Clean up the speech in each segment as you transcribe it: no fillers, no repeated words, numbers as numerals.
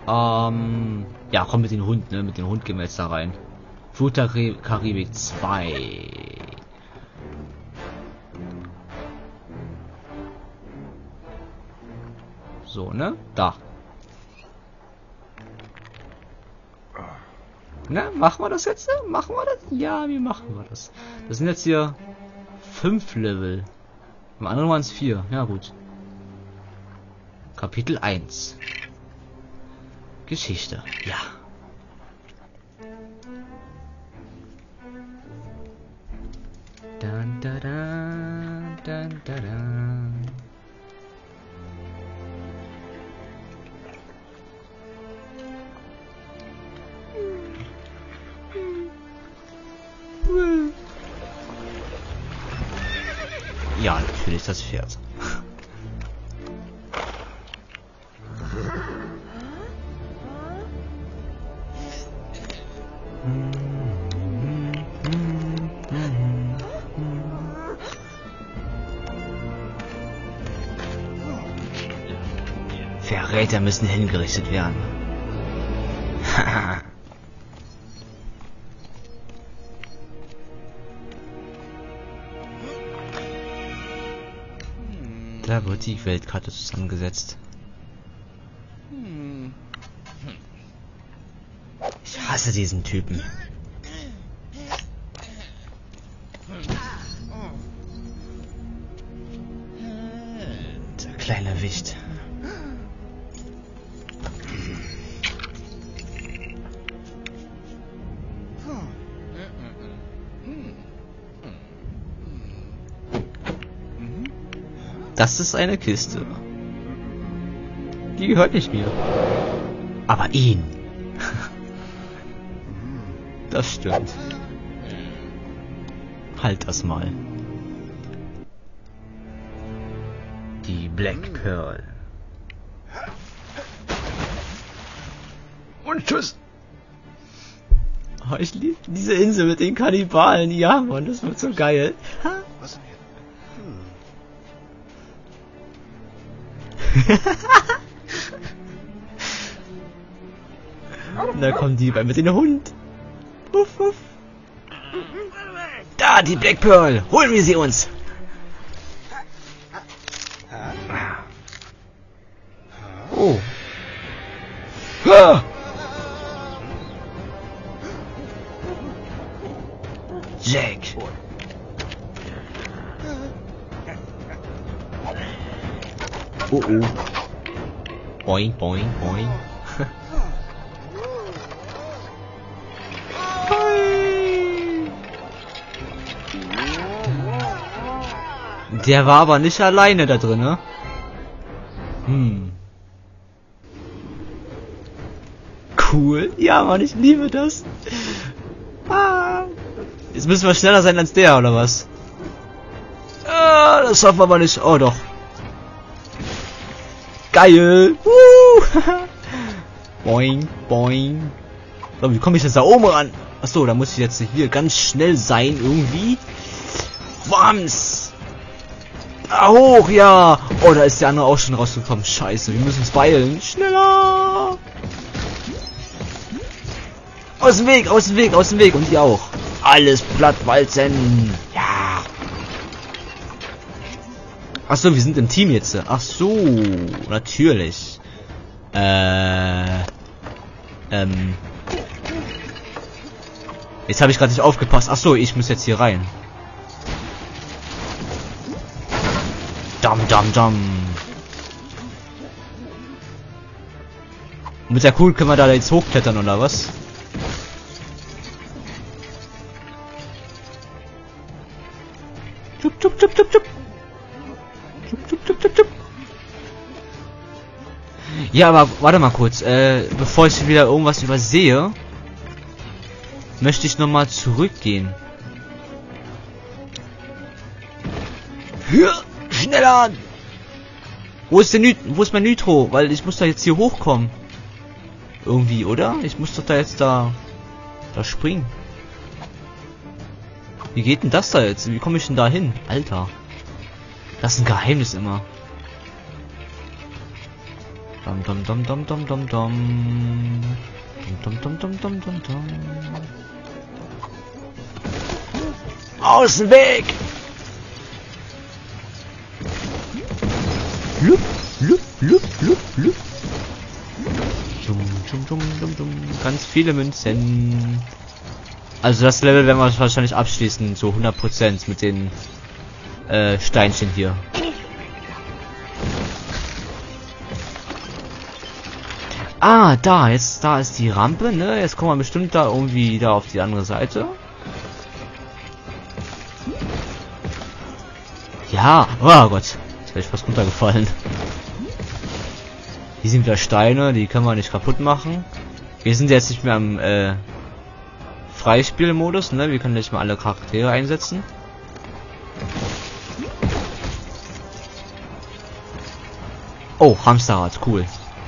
Ja, komm mit dem Hund, ne? Mit dem Hund gehen wir jetzt da rein. Flut der Karibik 2. So, ne? Da. Na, machen wir das jetzt? Machen wir das? Ja, wie machen wir das? Das sind jetzt hier 5 Level. Im anderen waren es 4. Ja, gut. Kapitel 1. Geschichte. Ja. Dun, dun, dun, dun, dun, dun. Ja, natürlich das Pferd. Verräter müssen hingerichtet werden. Da wird die Weltkarte zusammengesetzt. Ich hasse diesen Typen. Der kleine Wicht. Das ist eine Kiste. Die gehört nicht mir. Aber ihn. Das stimmt. Halt das mal. Die Black Pearl. Und tschüss. Oh, ich liebe diese Insel mit den Kannibalen. Ja, Mann, das wird so geil. Was? Da kommen die mit dem Hund. Uff, uff. Da, die Black Pearl. Holen wir sie uns. Oh. Ah. Jack. Oh oh. Boing, boing, boing. Der war aber nicht alleine da drin, ne? Cool. Ja, Mann, ich liebe das. Ah. Jetzt müssen wir schneller sein als der, oder was? Ah, das schaffen wir aber nicht. Oh, doch. Geil! Boing, boing. So, wie komme ich jetzt da oben ran? Achso, da muss ich jetzt hier ganz schnell sein, irgendwie. Wams! Da hoch, ja! Oh, da ist der andere auch schon rausgekommen. Scheiße, wir müssen uns beeilen. Schneller! Aus dem Weg, aus dem Weg, aus dem Weg. Und die auch. Alles plattwalzen. Ja! Ach so, wir sind im Team jetzt. Ach so, natürlich. Jetzt habe ich gerade nicht aufgepasst. Ach so, ich muss jetzt hier rein. Dam, dam, dam. Mit der Kugel können wir da jetzt hochklettern, oder was? Tschub, tschub, tschub, tschub, tschub. Ja, aber warte mal kurz. Bevor ich wieder irgendwas übersehe, möchte ich nochmal zurückgehen. Schneller! Wo ist mein Nitro? Weil ich muss da jetzt hier hochkommen. Irgendwie, oder? Ich muss doch da jetzt da springen. Wie geht denn das da jetzt? Wie komme ich denn da hin? Alter. Das ist ein Geheimnis immer. Dum dum dum dum dum dum dum. Dum dum dum dum dum dum. Aus dem Weg! Lup, lup, lup, lup, lup. Dum, dum, dum, dum, dum. Ganz viele Münzen. Also das Level werden wir wahrscheinlich abschließen, so 100% mit den Steinchen hier. Ah, da ist die Rampe, ne? Jetzt kommen wir bestimmt da irgendwie da auf die andere Seite. Ja, oh Gott, jetzt wäre ich fast runtergefallen. Hier sind wieder Steine, die können wir nicht kaputt machen. Wir sind jetzt nicht mehr am Freispielmodus, ne? Wir können nicht mal alle Charaktere einsetzen. Oh, Hamsterrad, cool.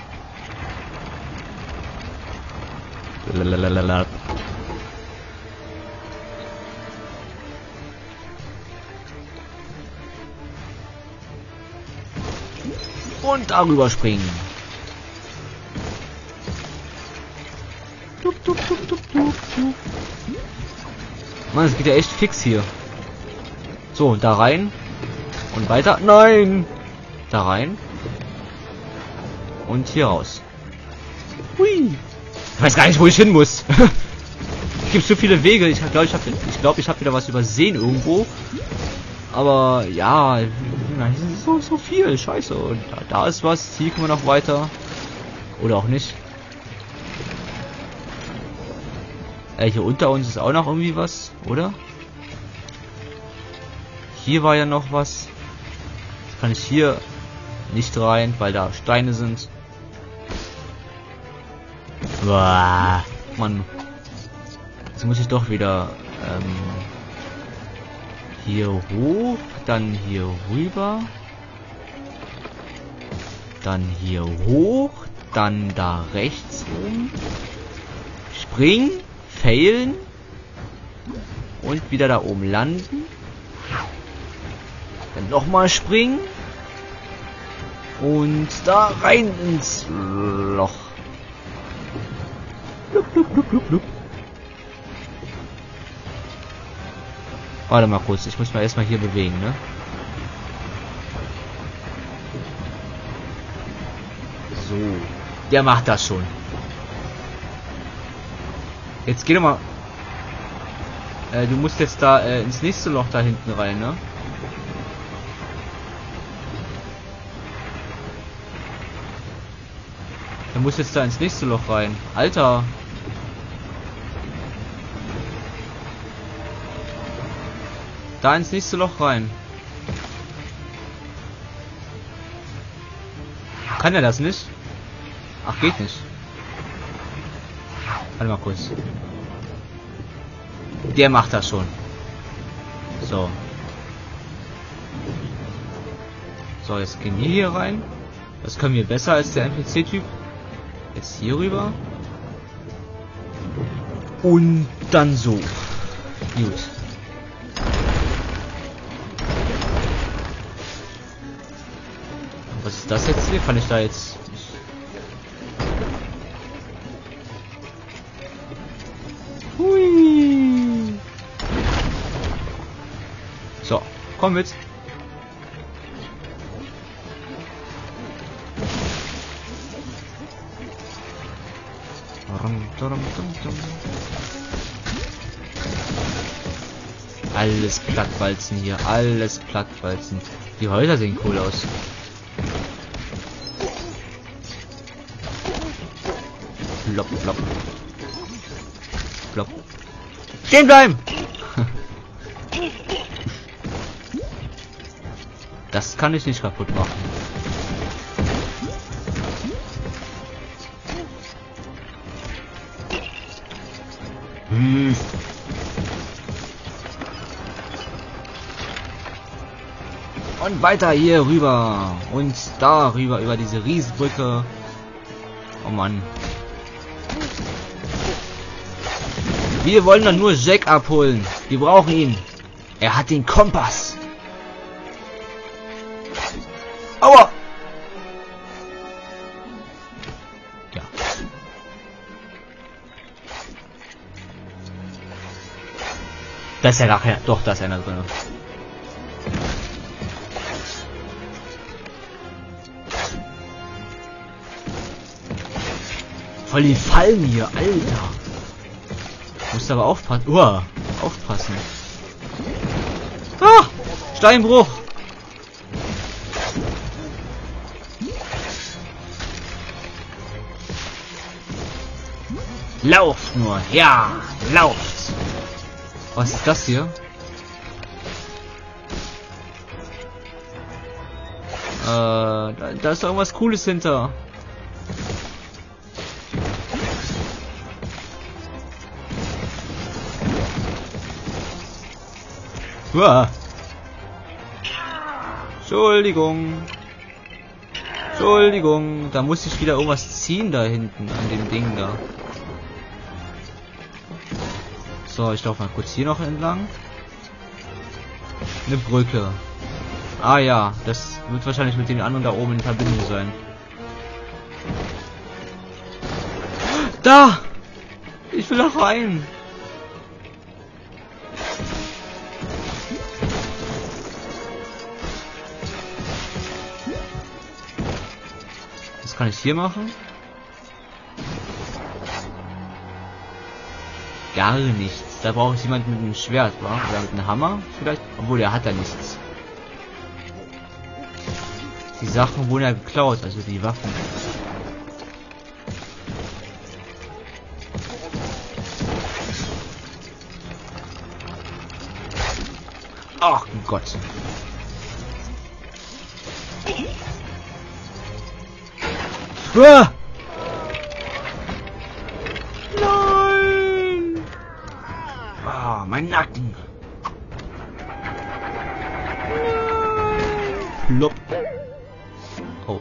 Lalalala. Und darüber springen. Tup, tup, tup, tup, tup, tup. Mann, es geht ja echt fix hier. So, da rein. Und weiter. Nein! Da rein. Und hier raus. Hui! Ich weiß gar nicht, wo ich hin muss. Es gibt so viele Wege. Ich glaube, ich habe wieder was übersehen irgendwo. Aber ja, hier ist so viel. Scheiße. Und da ist was. Hier können wir noch weiter. Oder auch nicht. Hier unter uns ist auch noch irgendwie was, oder? Hier war ja noch was. Jetzt kann ich hier nicht rein, weil da Steine sind. Boah, Mann. Jetzt muss ich doch wieder hier hoch, dann hier rüber, dann hier hoch, dann da rechts rum, springen, failen und wieder da oben landen, dann nochmal springen und da rein ins Loch. Blub, blub, blub, blub, blub. Warte mal kurz, ich muss mal erstmal hier bewegen, ne? So. Der macht das schon. Jetzt geh doch mal. Du musst jetzt da ins nächste Loch da hinten rein, ne? Du musst jetzt da ins nächste Loch rein. Alter. Da ins nächste Loch rein. Kann er das nicht? Ach, geht nicht. Warte mal kurz. Der macht das schon. So. So, jetzt gehen wir hier rein. Das können wir besser als der NPC-Typ. Jetzt hier rüber. Und dann so. Gut. Was ist das jetzt hier? Kann ich da jetzt... Hui. So, komm mit. Alles Plattwalzen hier, alles Plattwalzen. Die Häuser sehen cool aus. Flop, flop. Flop. Stehen bleiben! Das kann ich nicht kaputt machen. Und weiter hier rüber. Und da rüber, über diese Riesenbrücke. Oh Mann. Wir wollen dann nur Jack abholen. Wir brauchen ihn. Er hat den Kompass. Aua! Da ist ja nachher. Doch, da ist einer drin. Voll die Fallen hier, Alter. Musst aber aufpassen. Aufpassen. Ah! Steinbruch! Lauft nur! Ja! Lauft! Was ist das hier? Da ist doch irgendwas Cooles hinter. Uah. Entschuldigung. Entschuldigung. Da muss ich wieder irgendwas ziehen da hinten an dem Ding da. So, ich laufe mal kurz hier noch entlang. Eine Brücke. Ah ja, das wird wahrscheinlich mit den anderen da oben in Verbindung sein. Da! Ich will da rein. Was kann ich hier machen? Gar nichts. Da brauche ich jemanden mit einem Schwert, wa? Oder mit einem Hammer vielleicht? Obwohl, der hat da nichts. Die Sachen wurden ja geklaut, also die Waffen. Ach Gott. Ah! Nein! Ah, mein Nacken. Nein. Plopp. Oh.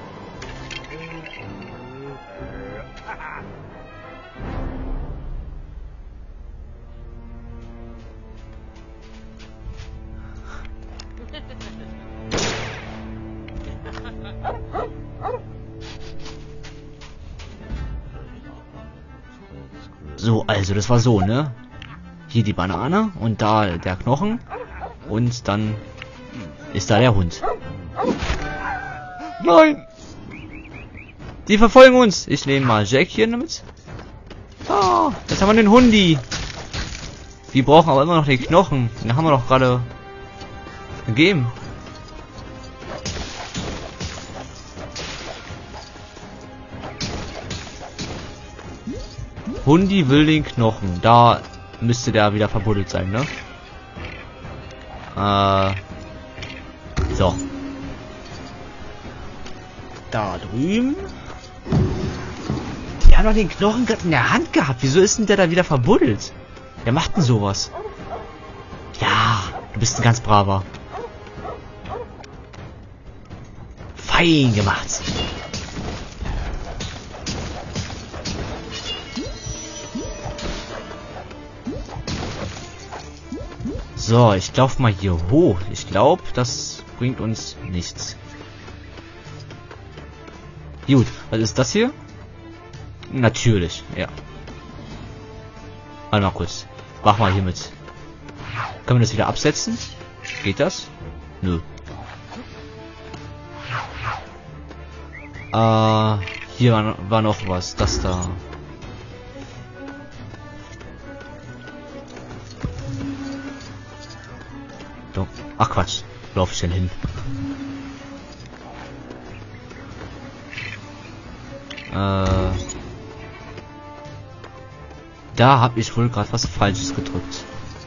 So, also das war so, ne? Hier die Banane und da der Knochen und dann ist da der Hund. Nein! Die verfolgen uns. Ich nehme mal Jack hier mit. Ah, jetzt haben wir den Hundi. Die brauchen aber immer noch den Knochen. Den haben wir doch gerade gegeben. Hundi will den Knochen. Da müsste der wieder verbuddelt sein, ne? So. Da drüben. Die haben doch den Knochen gerade in der Hand gehabt. Wieso ist denn der da wieder verbuddelt? Wer macht denn sowas? Ja, du bist ein ganz braver. Fein gemacht. So, ich laufe mal hier hoch. Ich glaube, das bringt uns nichts. Gut, was ist das hier? Natürlich, ja. Warte mal kurz. Mach mal hier mit. Können wir das wieder absetzen? Geht das? Nö. Hier war noch was. Das da. So. Ach Quatsch. Lauf ich denn hin? Da habe ich wohl gerade was Falsches gedrückt.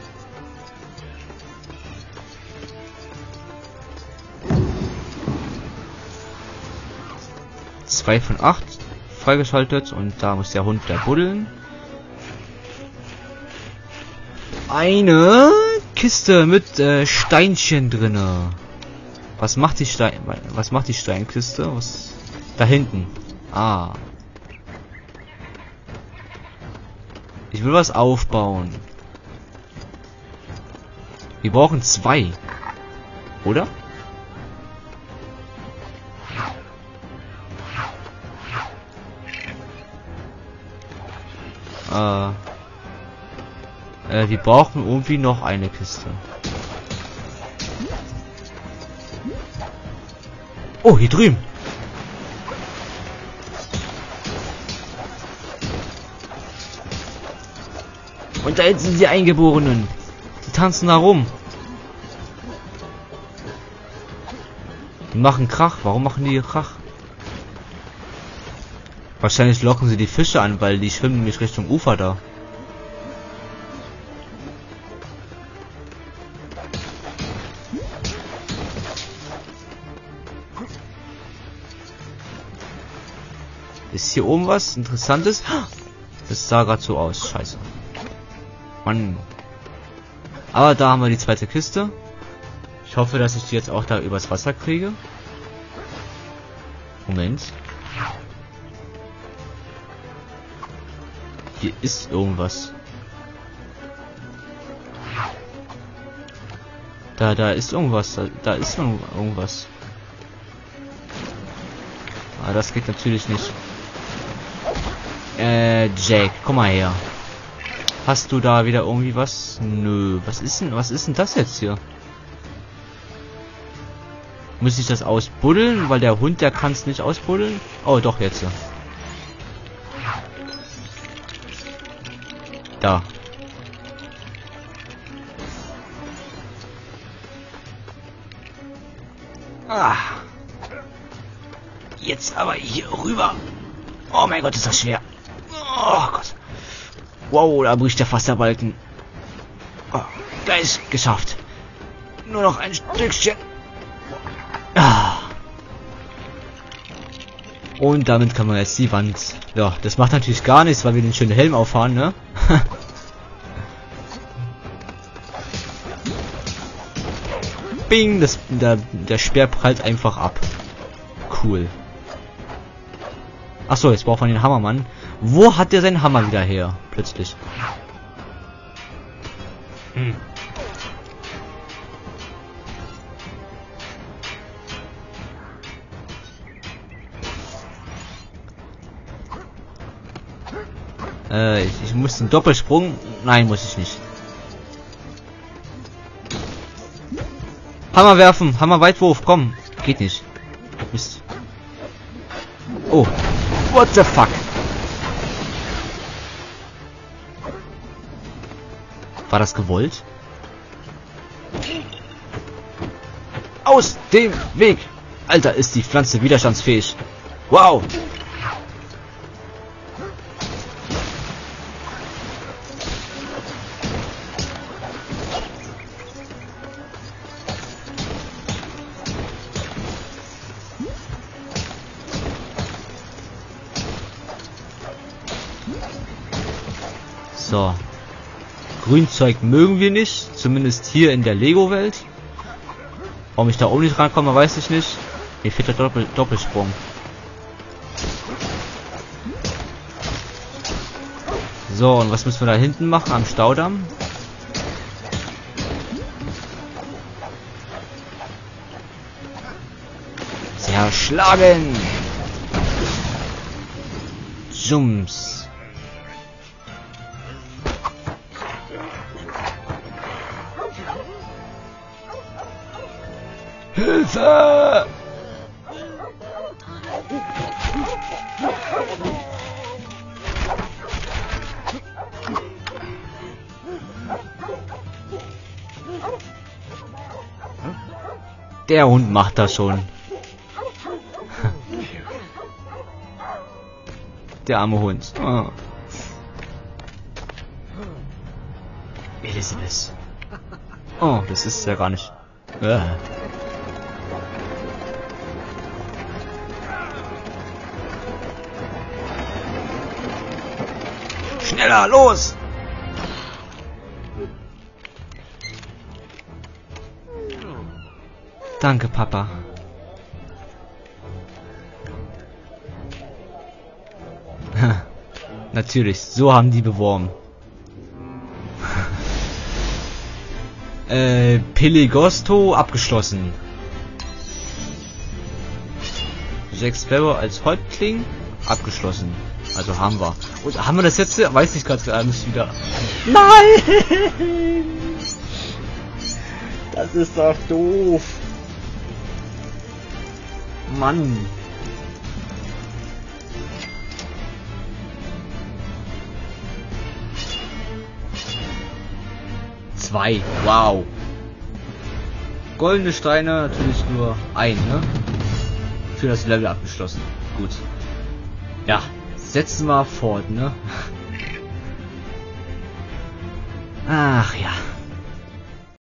Zwei von 8 freigeschaltet und da muss der Hund der buddeln. Eine Kiste mit Steinchen drinne. Was macht die Steinkiste? Was da hinten? Ah. Ich will was aufbauen. Wir brauchen 2. Oder? Wir brauchen irgendwie noch eine Kiste. Oh, hier drüben. Und da hinten sind die Eingeborenen. Die tanzen da rum. Die machen Krach. Warum machen die Krach? Wahrscheinlich locken sie die Fische an, weil die schwimmen nämlich Richtung Ufer da. Ist hier oben was Interessantes? Das sah gerade so aus. Scheiße. Mann. Aber da haben wir die zweite Kiste. Ich hoffe, dass ich die jetzt auch da übers Wasser kriege. Moment. Hier ist irgendwas. Da ist irgendwas. Da ist irgendwas. Aber das geht natürlich nicht. Jake, komm mal her. Hast du da wieder irgendwie was? Nö. Was ist denn das jetzt hier? Muss ich das ausbuddeln? Weil der Hund, der kann es nicht ausbuddeln? Oh, doch, jetzt. Da. Ah. Jetzt aber hier rüber. Oh mein Gott, ist das schwer. Oh Gott. Wow, da bricht ja fast der Balken. Oh, gleich geschafft. Nur noch ein Stückchen. Ah. Und damit kann man jetzt die Wand... Ja, das macht natürlich gar nichts, weil wir den schönen Helm auffahren, ne? Bing, der Speer prallt einfach ab. Cool. Achso, jetzt braucht man den Hammermann. Wo hat der seinen Hammer wieder her? Plötzlich. Hm. Ich muss den Doppelsprung... Nein, muss ich nicht. Hammer werfen, Hammer-Weitwurf, komm. Geht nicht. Mist. Oh. What the fuck? War das gewollt? Aus dem Weg! Alter, ist die Pflanze widerstandsfähig. Wow! So. Grünzeug mögen wir nicht. Zumindest hier in der Lego-Welt. Warum ich da oben nicht rankomme, weiß ich nicht. Mir fehlt der Doppelsprung. So, und was müssen wir da hinten machen? Am Staudamm? Zerschlagen! Jumps. Hilfe! Der Hund macht das schon. Der arme Hund. Oh. Elizabeth. Oh, das ist ja gar nicht. Schneller, los! Danke, Papa. Natürlich, so haben die beworben. Peligosto abgeschlossen. Jack Sparrow als Häuptling abgeschlossen. Also haben wir. Und haben wir das jetzt? Weiß ich gerade nicht wieder. Nein! Das ist doch doof. Mann. Zwei. Wow. Goldene Steine natürlich nur ein, ne? Für das Level abgeschlossen. Gut. Ja, setzen wir fort, ne? Ach ja.